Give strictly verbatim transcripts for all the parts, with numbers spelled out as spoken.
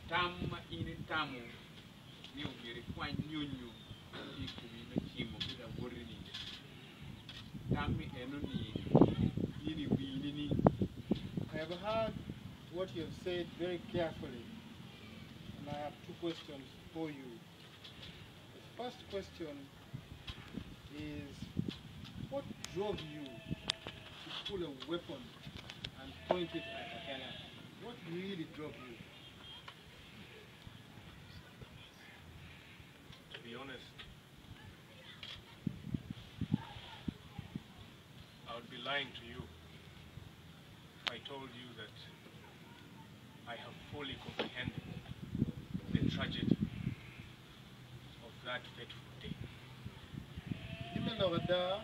tam ini tamu ni umiri kwa nyunyu ni kumina chimo kida wori ni tami eno ni ini wini ni. I have heard what you have said very carefully, and I have two questions for you. The first question is, what drove you to pull a weapon and point it at Akana? What really drove you? To be honest, I would be lying to you if I told you that I have fully comprehended the tragedy of that fateful day. Imelorada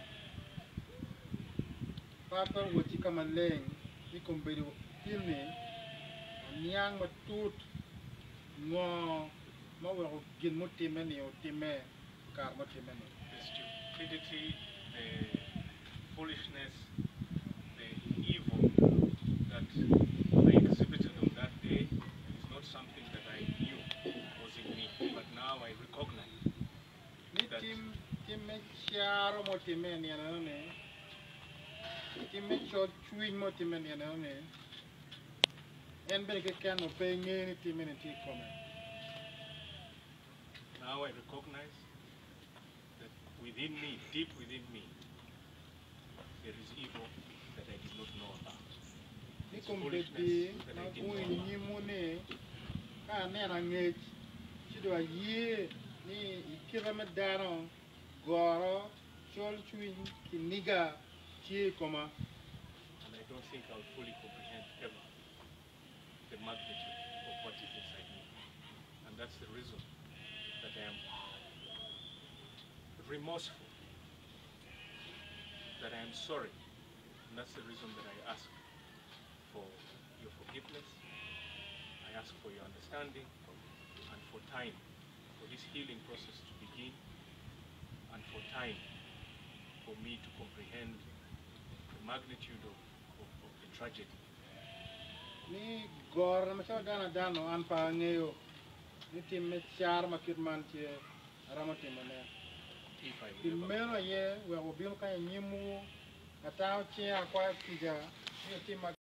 Papa Wotika Maleng, Ikombedi Filme, Nyang Matut, Mo Mo Gin Mutimeni or Time, Karmotimeni. The stupidity, the foolishness, the evil that I exhibited on that day is not something that I knew was in me, but now I recognize that Tim Tim Charo Motimeni and Tim Chot Chewing Motimeni and and Benke can obey any minute comment. now I recognize that within me, deep within me, there is evil that I did not know about. It's foolishness that I did not know about. And I don't think I'll fully comprehend ever the magnitude of what is inside me. And that's the reason that I am remorseful, that I am sorry. And that's the reason that I ask for your forgiveness. I ask for your understanding and for time, for this healing process to begin, and for time for me to comprehend the magnitude of, of, of the tragedy. Ni gor na masaw dana dano an pa ngayo ni tim me char makit man tie ramati mane If I will tim ever meno ye we obim ka nyimu ataw chi akwa kija ni tim